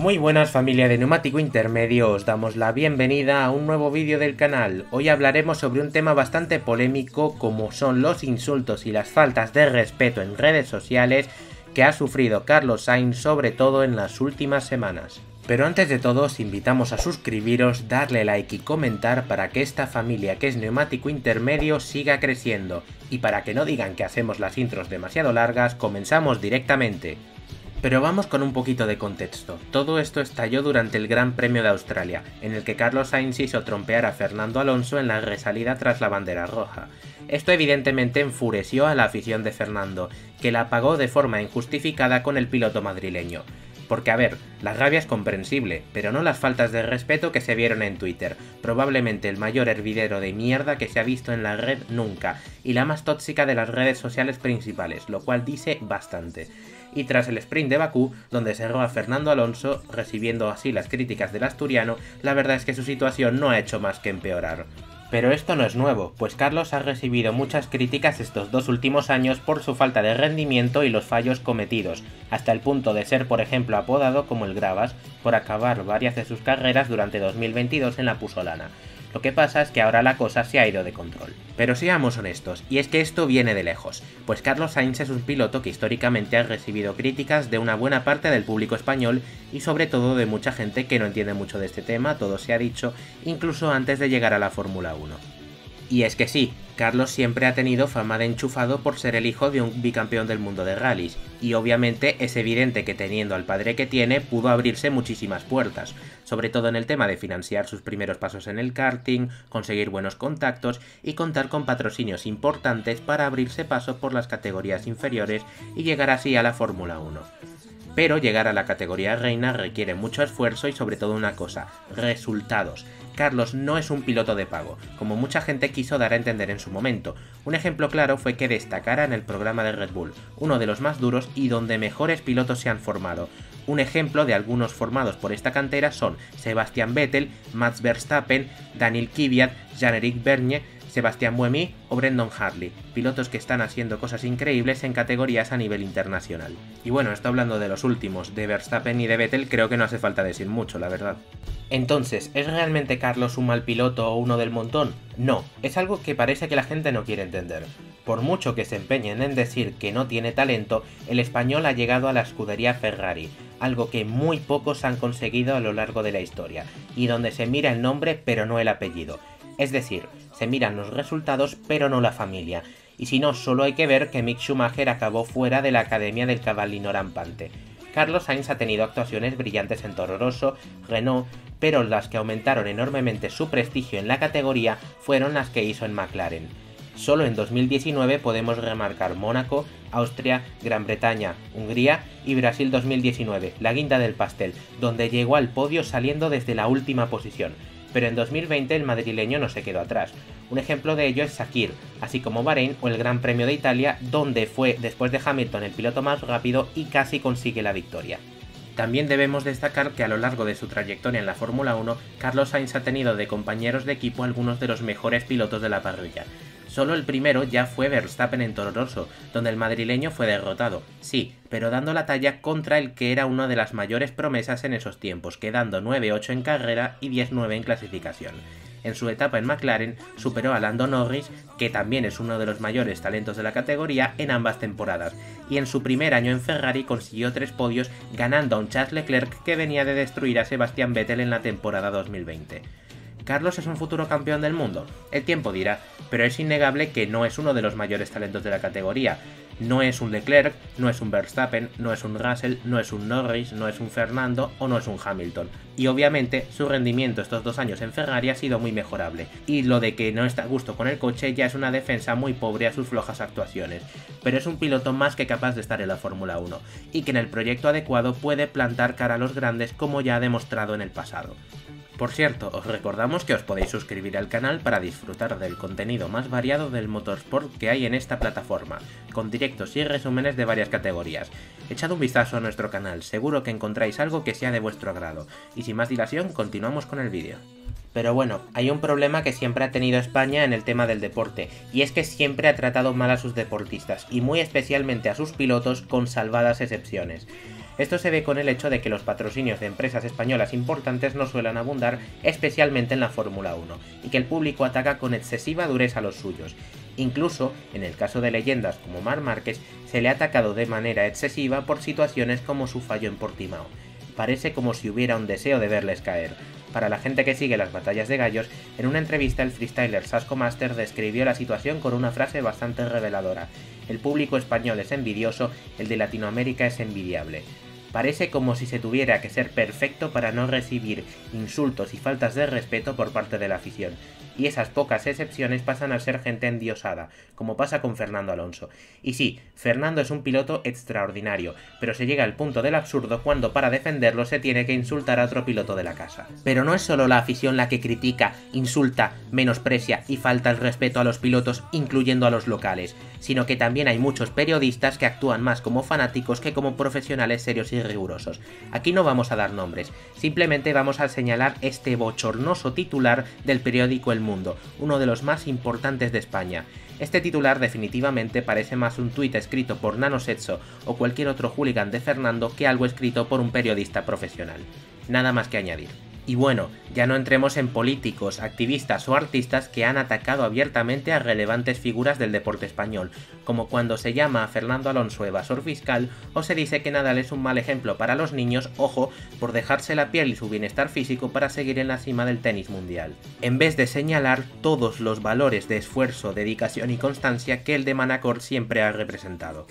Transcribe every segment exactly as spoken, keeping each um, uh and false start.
Muy buenas familia de Neumático Intermedio, os damos la bienvenida a un nuevo vídeo del canal. Hoy hablaremos sobre un tema bastante polémico como son los insultos y las faltas de respeto en redes sociales que ha sufrido Carlos Sainz, sobre todo en las últimas semanas. Pero antes de todo os invitamos a suscribiros, darle like y comentar para que esta familia que es Neumático Intermedio siga creciendo. Y para que no digan que hacemos las intros demasiado largas, comenzamos directamente. Pero vamos con un poquito de contexto. Todo esto estalló durante el Gran Premio de Australia, en el que Carlos Sainz hizo trompear a Fernando Alonso en la resalida tras la bandera roja. Esto evidentemente enfureció a la afición de Fernando, que la apagó de forma injustificada con el piloto madrileño. Porque a ver, la rabia es comprensible, pero no las faltas de respeto que se vieron en Twitter, probablemente el mayor hervidero de mierda que se ha visto en la red nunca, y la más tóxica de las redes sociales principales, lo cual dice bastante. Y tras el sprint de Bakú, donde cerró a Fernando Alonso, recibiendo así las críticas del asturiano, la verdad es que su situación no ha hecho más que empeorar. Pero esto no es nuevo, pues Carlos ha recibido muchas críticas estos dos últimos años por su falta de rendimiento y los fallos cometidos, hasta el punto de ser por ejemplo apodado como el Gravas por acabar varias de sus carreras durante dos mil veintidós en la pusolana. Lo que pasa es que ahora la cosa se ha ido de control. Pero seamos honestos, y es que esto viene de lejos, pues Carlos Sainz es un piloto que históricamente ha recibido críticas de una buena parte del público español y sobre todo de mucha gente que no entiende mucho de este tema, todo se ha dicho, incluso antes de llegar a la Fórmula uno. Y es que sí, Carlos siempre ha tenido fama de enchufado por ser el hijo de un bicampeón del mundo de rallies, y obviamente es evidente que teniendo al padre que tiene pudo abrirse muchísimas puertas, sobre todo en el tema de financiar sus primeros pasos en el karting, conseguir buenos contactos y contar con patrocinios importantes para abrirse paso por las categorías inferiores y llegar así a la Fórmula uno. Pero llegar a la categoría reina requiere mucho esfuerzo y sobre todo una cosa, resultados. Carlos no es un piloto de pago, como mucha gente quiso dar a entender en su momento. Un ejemplo claro fue que destacara en el programa de Red Bull, uno de los más duros y donde mejores pilotos se han formado. Un ejemplo de algunos formados por esta cantera son Sebastian Vettel, Max Verstappen, Daniel Kvyat, Jean-Éric Vergne, Sebastián Buemi o Brendan Hartley, pilotos que están haciendo cosas increíbles en categorías a nivel internacional. Y bueno, esto hablando de los últimos, de Verstappen y de Vettel creo que no hace falta decir mucho, la verdad. Entonces, ¿es realmente Carlos un mal piloto o uno del montón? No, es algo que parece que la gente no quiere entender. Por mucho que se empeñen en decir que no tiene talento, el español ha llegado a la escudería Ferrari, algo que muy pocos han conseguido a lo largo de la historia, y donde se mira el nombre pero no el apellido. Es decir, se miran los resultados pero no la familia, y si no, solo hay que ver que Mick Schumacher acabó fuera de la academia del Cavallino Rampante. Carlos Sainz ha tenido actuaciones brillantes en Toro Rosso, Renault, pero las que aumentaron enormemente su prestigio en la categoría fueron las que hizo en McLaren. Solo en dos mil diecinueve podemos remarcar Mónaco, Austria, Gran Bretaña, Hungría y Brasil dos mil diecinueve, la guinda del pastel, donde llegó al podio saliendo desde la última posición. Pero en dos mil veinte el madrileño no se quedó atrás. Un ejemplo de ello es Sakir, así como Bahrein o el Gran Premio de Italia, donde fue después de Hamilton el piloto más rápido y casi consigue la victoria. También debemos destacar que a lo largo de su trayectoria en la Fórmula uno, Carlos Sainz ha tenido de compañeros de equipo algunos de los mejores pilotos de la parrilla. Solo el primero ya fue Verstappen en Toro Rosso, donde el madrileño fue derrotado, sí, pero dando la talla contra el que era una de las mayores promesas en esos tiempos, quedando nueve ocho en carrera y diez nueve en clasificación. En su etapa en McLaren superó a Lando Norris, que también es uno de los mayores talentos de la categoría en ambas temporadas, y en su primer año en Ferrari consiguió tres podios ganando a un Charles Leclerc que venía de destruir a Sebastian Vettel en la temporada dos mil veinte. ¿Carlos es un futuro campeón del mundo? El tiempo dirá, pero es innegable que no es uno de los mayores talentos de la categoría. No es un Leclerc, no es un Verstappen, no es un Russell, no es un Norris, no es un Fernando o no es un Hamilton. Y obviamente su rendimiento estos dos años en Ferrari ha sido muy mejorable. Y lo de que no está a gusto con el coche ya es una defensa muy pobre a sus flojas actuaciones. Pero es un piloto más que capaz de estar en la Fórmula uno, y que en el proyecto adecuado puede plantar cara a los grandes como ya ha demostrado en el pasado. Por cierto, os recordamos que os podéis suscribir al canal para disfrutar del contenido más variado del motorsport que hay en esta plataforma, con directos y resúmenes de varias categorías. Echad un vistazo a nuestro canal, seguro que encontráis algo que sea de vuestro agrado, y sin más dilación, continuamos con el vídeo. Pero bueno, hay un problema que siempre ha tenido España en el tema del deporte, y es que siempre ha tratado mal a sus deportistas, y muy especialmente a sus pilotos, con salvadas excepciones. Esto se ve con el hecho de que los patrocinios de empresas españolas importantes no suelen abundar, especialmente en la Fórmula uno, y que el público ataca con excesiva dureza a los suyos. Incluso, en el caso de leyendas como Marc Márquez, se le ha atacado de manera excesiva por situaciones como su fallo en Portimao. Parece como si hubiera un deseo de verles caer. Para la gente que sigue las batallas de gallos, en una entrevista el freestyler Sasco Master describió la situación con una frase bastante reveladora: el público español es envidioso, el de Latinoamérica es envidiable. Parece como si se tuviera que ser perfecto para no recibir insultos y faltas de respeto por parte de la afición, y esas pocas excepciones pasan a ser gente endiosada, como pasa con Fernando Alonso. Y sí, Fernando es un piloto extraordinario, pero se llega al punto del absurdo cuando para defenderlo se tiene que insultar a otro piloto de la casa. Pero no es solo la afición la que critica, insulta, menosprecia y falta el respeto a los pilotos, incluyendo a los locales, sino que también hay muchos periodistas que actúan más como fanáticos que como profesionales serios y rigurosos. Aquí no vamos a dar nombres, simplemente vamos a señalar este bochornoso titular del periódico El Mundo, uno de los más importantes de España. Este titular definitivamente parece más un tuit escrito por Nano Setso o cualquier otro hooligan de Fernando que algo escrito por un periodista profesional. Nada más que añadir. Y bueno, ya no entremos en políticos, activistas o artistas que han atacado abiertamente a relevantes figuras del deporte español, como cuando se llama a Fernando Alonso evasor fiscal o se dice que Nadal es un mal ejemplo para los niños, ojo, por dejarse la piel y su bienestar físico para seguir en la cima del tenis mundial, en vez de señalar todos los valores de esfuerzo, dedicación y constancia que el de Manacor siempre ha representado.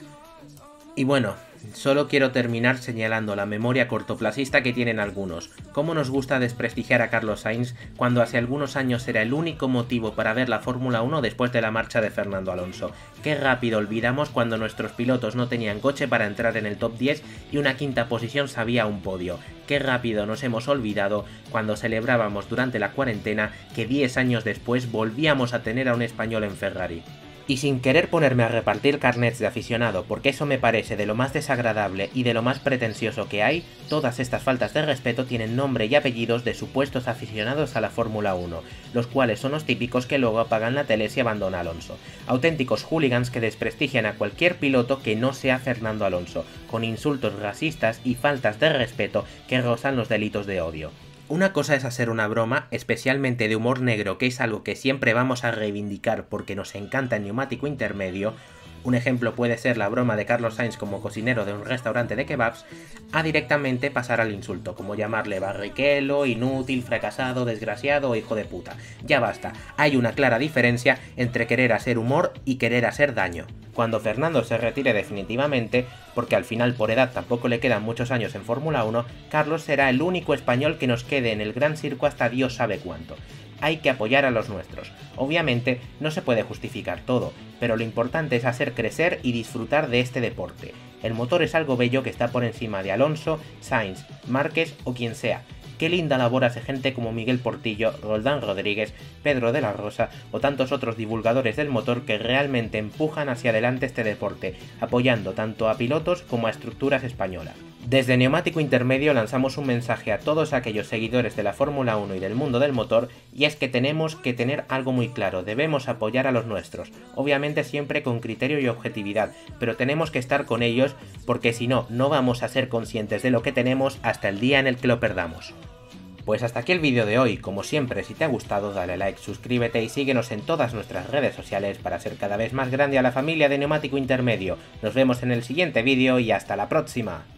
Y bueno, solo quiero terminar señalando la memoria cortoplacista que tienen algunos. Cómo nos gusta desprestigiar a Carlos Sainz cuando hace algunos años era el único motivo para ver la Fórmula uno después de la marcha de Fernando Alonso. Qué rápido olvidamos cuando nuestros pilotos no tenían coche para entrar en el top diez y una quinta posición sabía un podio. Qué rápido nos hemos olvidado cuando celebrábamos durante la cuarentena que diez años después volvíamos a tener a un español en Ferrari. Y sin querer ponerme a repartir carnets de aficionado, porque eso me parece de lo más desagradable y de lo más pretencioso que hay, todas estas faltas de respeto tienen nombre y apellidos de supuestos aficionados a la Fórmula uno, los cuales son los típicos que luego apagan la tele si abandona Alonso. Auténticos hooligans que desprestigian a cualquier piloto que no sea Fernando Alonso, con insultos racistas y faltas de respeto que rozan los delitos de odio. Una cosa es hacer una broma, especialmente de humor negro, que es algo que siempre vamos a reivindicar porque nos encanta el neumático intermedio. Un ejemplo puede ser la broma de Carlos Sainz como cocinero de un restaurante de kebabs, a directamente pasar al insulto, como llamarle barriquelo, inútil, fracasado, desgraciado o hijo de puta. Ya basta, hay una clara diferencia entre querer hacer humor y querer hacer daño. Cuando Fernando se retire definitivamente, porque al final por edad tampoco le quedan muchos años en Fórmula uno, Carlos será el único español que nos quede en el gran circo hasta Dios sabe cuánto. Hay que apoyar a los nuestros. Obviamente no se puede justificar todo, pero lo importante es hacer crecer y disfrutar de este deporte. El motor es algo bello que está por encima de Alonso, Sainz, Márquez o quien sea. Qué linda labor hace gente como Miguel Portillo, Roldán Rodríguez, Pedro de la Rosa o tantos otros divulgadores del motor que realmente empujan hacia adelante este deporte, apoyando tanto a pilotos como a estructuras españolas. Desde Neumático Intermedio lanzamos un mensaje a todos aquellos seguidores de la Fórmula uno y del mundo del motor, y es que tenemos que tener algo muy claro: debemos apoyar a los nuestros, obviamente siempre con criterio y objetividad, pero tenemos que estar con ellos porque si no, no vamos a ser conscientes de lo que tenemos hasta el día en el que lo perdamos. Pues hasta aquí el vídeo de hoy. Como siempre, si te ha gustado dale like, suscríbete y síguenos en todas nuestras redes sociales para ser cada vez más grande a la familia de Neumático Intermedio. Nos vemos en el siguiente vídeo y hasta la próxima.